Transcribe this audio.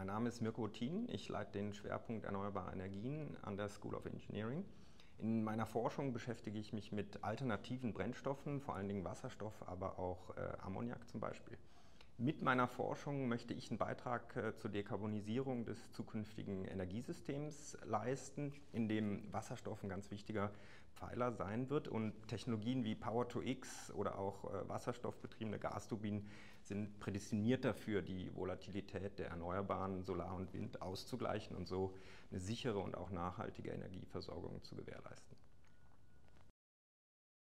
Mein Name ist Mirko Thien. Ich leite den Schwerpunkt Erneuerbare Energien an der School of Engineering. In meiner Forschung beschäftige ich mich mit alternativen Brennstoffen, vor allen Dingen Wasserstoff, aber auch Ammoniak zum Beispiel. Mit meiner Forschung möchte ich einen Beitrag zur Dekarbonisierung des zukünftigen Energiesystems leisten, in dem Wasserstoff ein ganz wichtiger Pfeiler sein wird. Und Technologien wie Power-to-X oder auch wasserstoffbetriebene Gasturbinen sind prädestiniert dafür, die Volatilität der erneuerbaren Solar und Wind auszugleichen und so eine sichere und auch nachhaltige Energieversorgung zu gewährleisten.